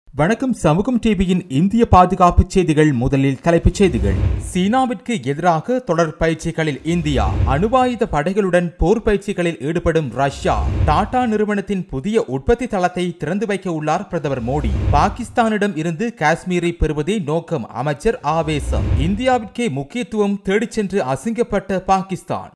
வணக்கம் சமூகம் டிவியின் இந்திய பாதுகாப்பு செய்திகள். முதலில் தலைப்புச் செய்திகள். சீனாவிற்கு எதிராக தொடர் பயிற்சிகளில் இந்தியா, அணுவாயுத படைகளுடன் போர் பயிற்சிகளில் ஈடுபடும் ரஷ்யா, டாடா நிறுவனத்தின் புதிய உற்பத்தி தளத்தை திறந்து வைக்க உள்ளார் பிரதமர் மோடி. பாகிஸ்தானிடம் இருந்து காஷ்மீரை பெறுவதே நோக்கம், அமைச்சர் ஆவேசம். இந்தியாவிற்கே முக்கியத்துவம் தேடிச் சென்று அசிங்கப்பட்ட பாகிஸ்தான்.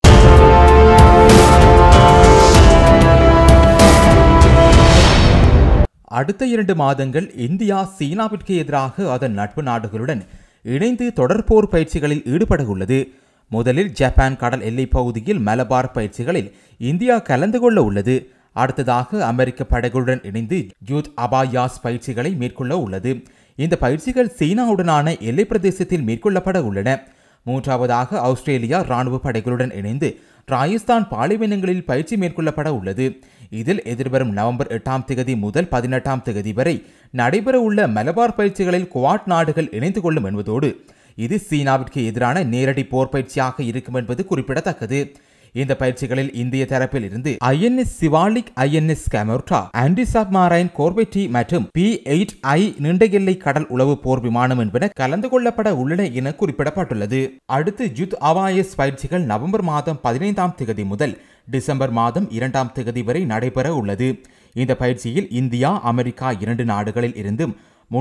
அடுத்த 2 மாதங்கள் இந்தியா சீனாவிற்கு எதிராக அதன் நட்பு நாடுகளுடன் இணைந்து தொடர் போர் பயிற்சிகளில் ஈடுபட உள்ளது. முதலில் ஜப்பான் கடல் எல்லைப் பகுதியில் மலபார் பயிற்சிகளில் இந்தியா கலந்து கொள்ள உள்ளது. அடுத்ததாக அமெரிக்க படைகளுடன் இணைந்து யூத் அபாயாஸ் பயிற்சிகளை மேற்கொள்ள உள்ளது. இந்த பயிற்சிகள் சீனாவுடனான எல்லை பிரதேசத்தில் மேற்கொள்ளப்பட உள்ளன. மூன்றாவதாக ஆஸ்திரேலியா ராணுவ படைகளுடன் இணைந்து ராஜஸ்தான் பாலைவனங்களில் பயிற்சி மேற்கொள்ளப்பட உள்ளது. இதில் எதிர்வரும் நவம்பர் 8ஆம் தேதி முதல் 18ஆம் தேதி வரை நடைபெற உள்ள மலபார் பயிற்சிகளில் குவாட் நாடுகள் இணைந்து கொள்ளும் என்பதோடு இது சீனாவிற்கு எதிரான நேரடி போர் பயிற்சியாக இருக்கும் என்பது குறிப்பிடத்தக்கது. இந்த பயிற்சிகளில் இந்திய தரப்பில் இருந்து INS Shivalik, INS Kamorta, anti submarine corvette மற்றும் P-8I நீண்ட எல்லை கடல் உளவு போர் விமானம் என்பன கலந்து கொள்ளப்பட உள்ளன என குறிப்பிடப்பட்டுள்ளது. அடுத்து யுத் அபாயஸ் பயிற்சிகள் நவம்பர் மாதம் 15ஆம் தேதி முதல் டிசம்பர் மாதம் 2ஆம் தேதி வரை நடைபெற உள்ளது. இந்த பயிற்சியில் இந்தியா, அமெரிக்கா 2 நாடுகளில் இருந்தும்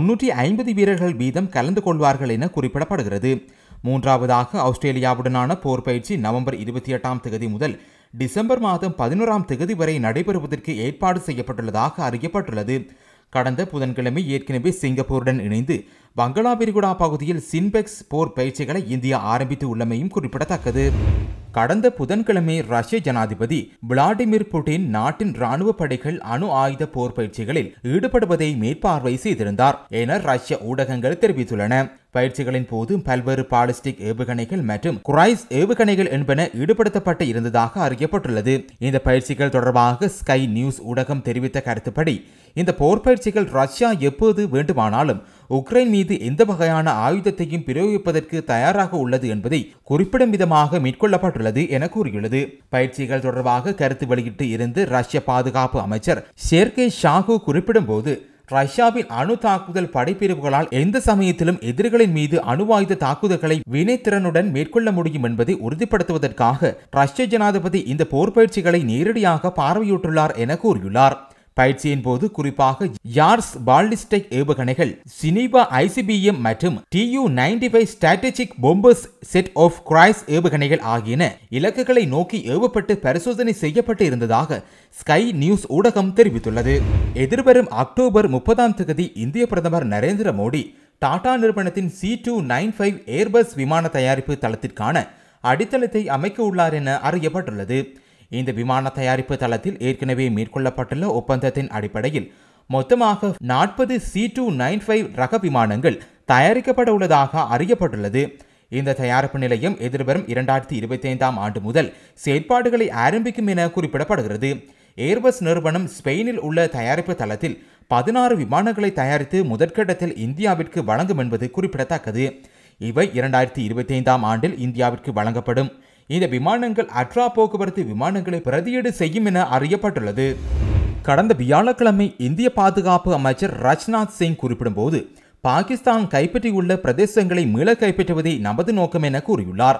350 வீரர்கள் வீதம் கலந்து கொள்வார்கள் என குறிப்பிடப்படுகிறது. மூன்றாவதாக ஆஸ்திரேலியாவுடனான போர் பயிற்சி நவம்பர் 28ஆம் தேதி முதல் டிசம்பர் மாதம் 11ஆம் தேதி வரை நடைபெறுவதற்கு ஏற்பாடு செய்யப்பட்டுள்ளதாக அறியப்பட்டுள்ளது. கடந்த புதன்கிழமை ஏற்கனவே சிங்கப்பூருடன் இணைந்து வங்களா விரிகுடா பகுதியில் சின்பெக்ஸ் போர் பயிற்சிகளை இந்தியா ஆரம்பித்து உள்ளமையும் குறிப்பிடத்தக்கது. கடந்த புதன்கிழமை ரஷ்ய ஜனாதிபதி விளாடிமிர் புட்டின் நாட்டின் ராணுவ படைகள் அணு ஆயுத போர் பயிற்சிகளில் ஈடுபடுவதை மேற்பார்வை செய்திருந்தார் என ரஷ்ய ஊடகங்கள் தெரிவித்துள்ளன. பயிற்சிகளின் போது பல்வேறு பாலிஸ்டிக் ஏவுகணைகள் மற்றும் குரைஸ் ஏவுகணைகள் என்பன ஈடுபடுத்தப்பட்டு இருந்ததாக அறியப்பட்டுள்ளது. இந்த பயிற்சிகள் தொடர்பாக ஸ்கை நியூஸ் ஊடகம் தெரிவித்த கருத்துப்படி இந்த போர் பயிற்சிகள் ரஷ்யா எப்போது வேண்டுமானாலும் உக்ரைன் மீது எந்த வகையான ஆயுதத்தையும் பிரயோகிப்பதற்கு தயாராக உள்ளது என்பதை குறிப்பிடும் விதமாக மேற்கொள்ளப்பட்டுள்ளது என கூறியுள்ளது. பயிற்சிகள் தொடர்பாக கருத்து வெளியிட்டு இருந்து ரஷ்ய பாதுகாப்பு அமைச்சர் ஷெர்கே ஷாகு குறிப்பிடும் போது, ரஷ்யாவின் அணு தாக்குதல் படைப்பிரிவுகளால் எந்த சமயத்திலும் எதிரிகளின் மீது அணுவாயுத தாக்குதல்களை வினைத்திறனுடன் மேற்கொள்ள முடியும் என்பதை உறுதிப்படுத்துவதற்காக ரஷ்ய ஜனாதிபதி இந்த போர் பயிற்சிகளை நேரடியாக பார்வையிட்டுள்ளார் என கூறியுள்ளார். பயிற்சியின் போது குறிப்பாக யார்ஸ் பாலிஸ்டிக் ஏவுகணைகள், சினிபா ICBM மற்றும் Tu-95 strategic bombers set of cruise ஏவுகணைகள் ஆகியன இலக்குகளை நோக்கி ஏவப்பட்டு பரிசோதனை செய்யப்பட்டு இருந்ததாக ஸ்கை நியூஸ் ஊடகம் தெரிவித்துள்ளது. எதிர்வரும் அக்டோபர் 30ஆம் தேதி இந்திய பிரதமர் நரேந்திர மோடி டாடா நிறுவனத்தின் C295 ஏர்பஸ் விமான தயாரிப்பு தளத்திற்கான அடித்தளத்தை அமைக்க உள்ளார் என அறியப்பட்டுள்ளது. இந்த விமான தயாரிப்பு தளத்தில் ஏற்கனவே மேற்கொள்ளப்பட்டுள்ள ஒப்பந்தத்தின் அடிப்படையில் மொத்தமாக 40 C295 ரக விமானங்கள் தயாரிக்கப்பட உள்ளதாக அறியப்பட்டுள்ளது. இந்த தயாரிப்பு நிலையம் எதிர்வரும் 2025ஆம் ஆண்டு முதல் செயற்பாடுகளை ஆரம்பிக்கும் என குறிப்பிடப்படுகிறது. ஏர்பஸ் நிறுவனம் ஸ்பெயினில் உள்ள தயாரிப்பு தளத்தில் 16 விமானங்களை தயாரித்து முதற்கட்டத்தில் இந்தியாவிற்கு வழங்கும் என்பது குறிப்பிடத்தக்கது. இவை 2025ஆம் ஆண்டில் இந்தியாவிற்கு வழங்கப்படும். இந்த விமானங்கள் அட்ரா போக்குவரத்து விமானங்களை பிரதியீடு செய்யும் என அறியப்பட்டுள்ளது. கடந்த வியாழக்கிழமை இந்திய பாதுகாப்பு அமைச்சர் ராஜ்நாத் சிங் குறிப்பிடும் போது, பாகிஸ்தான் கைப்பற்றியுள்ள பிரதேசங்களை மீள கைப்பற்றுவதே நமது நோக்கம் என கூறியுள்ளார்.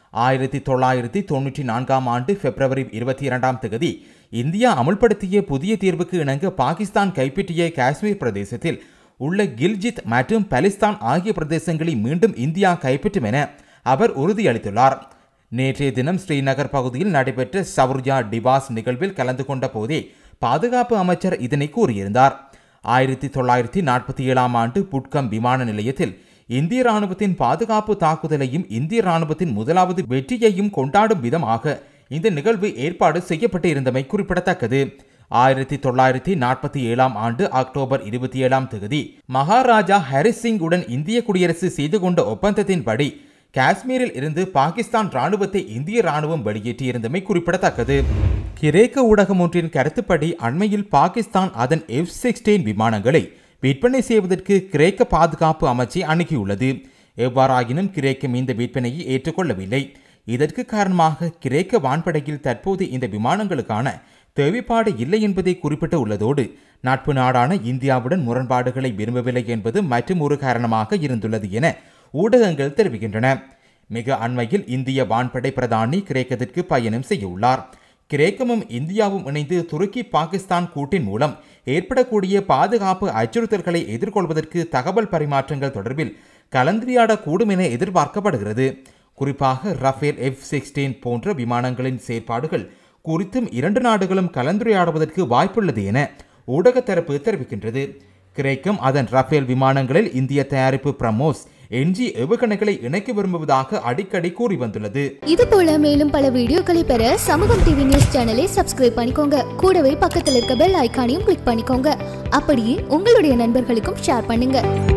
1994ஆம் ஆண்டு பிப்ரவரி 22ஆம் தேதி இந்தியா அமுல்படுத்திய புதிய தீர்வுக்கு இணங்க பாகிஸ்தான் கைப்பற்றிய காஷ்மீர் பிரதேசத்தில் உள்ள கில்ஜித் மற்றும் பலிஸ்தான் ஆகிய பிரதேசங்களை மீண்டும் இந்தியா கைப்பற்றும் என அவர் உறுதியளித்துள்ளார். நேற்றைய தினம் ஸ்ரீநகர் பகுதியில் நடைபெற்ற சௌர்யா டிவாஸ் நிகழ்வில் கலந்து கொண்ட போதே பாதுகாப்பு அமைச்சர் இதனை கூறியிருந்தார். 1947ஆம் ஆண்டு புட்கம் விமான நிலையத்தில் இந்திய ராணுவத்தின் பாதுகாப்பு தாக்குதலையும் இந்திய ராணுவத்தின் முதலாவது வெற்றியையும் கொண்டாடும் விதமாக இந்த நிகழ்வு ஏற்பாடு செய்யப்பட்டு இருந்தமை குறிப்பிடத்தக்கது. 1947ஆம் ஆண்டு அக்டோபர் 27ஆம் தேதி மகாராஜா ஹரிஸ் சிங் உடன் இந்திய குடியரசு செய்து கொண்ட ஒப்பந்தத்தின்படி காஷ்மீரில் இருந்து பாகிஸ்தான் ராணுவத்தை இந்திய ராணுவம் வெளியேற்றியிருந்தமை குறிப்பிடத்தக்கது. கிரேக்க ஊடகம் ஒன்றின் கருத்துப்படி அண்மையில் பாகிஸ்தான் அதன் F-16 விமானங்களை விற்பனை செய்வதற்கு கிரேக்க பாதுகாப்பு அமைச்சை அணுகியுள்ளது. எவ்வாறாயினும் கிரேக்கம் இந்த விற்பனையை ஏற்றுக்கொள்ளவில்லை. இதற்கு காரணமாக கிரேக்க வான்படையில் தற்போது இந்த விமானங்களுக்கான தேவைப்பாடு இல்லை என்பதை குறிப்பிட்டு உள்ளதோடு நட்பு நாடான இந்தியாவுடன் முரண்பாடுகளை விரும்பவில்லை என்பது மற்றும் ஒரு காரணமாக இருந்துள்ளது என ஊடகங்கள் தெரிவிக்கின்றன. மிக அண்மையில் இந்திய வான்படை பிரதானி கிரேக்கத்திற்கு பயணம் செய்ய உள்ளார். கிரேக்கமும் இந்தியாவும் இணைந்து துருக்கி பாகிஸ்தான் கூட்டின் மூலம் ஏற்படக்கூடிய பாதுகாப்பு அச்சுறுத்தல்களை எதிர்கொள்வதற்கு தகவல் பரிமாற்றங்கள் தொடர்பில் கலந்துரையாடக்கூடும் என எதிர்பார்க்கப்படுகிறது. குறிப்பாக ரஃபேல் F-16 போன்ற விமானங்களின் செயற்பாடுகள் குறித்தும் இரண்டு நாடுகளும் கலந்துரையாடுவதற்கு வாய்ப்புள்ளது என ஊடக தரப்பு தெரிவிக்கின்றது. கிரேக்கம் அதன் ரஃபேல் விமானங்களில் இந்திய தயாரிப்பு பிரமோஸ் என்ஜி ஏவுகணைகளை இணைக்க விரும்புவதாக அடிக்கடி கூறி வந்துள்ளது. இது போல மேலும் பல வீடியோக்களை பெற சமூகம் டிவி நியூஸ் சேனலை சப்ஸ்கிரைப் பண்ணிக்கோங்க. கூடவே பக்கத்தில் இருக்க பெல் ஐகானையும் கிளிக் பண்ணிக்கோங்க. அப்படியே உங்களுடைய நண்பர்களுக்கும் ஷேர் பண்ணுங்க.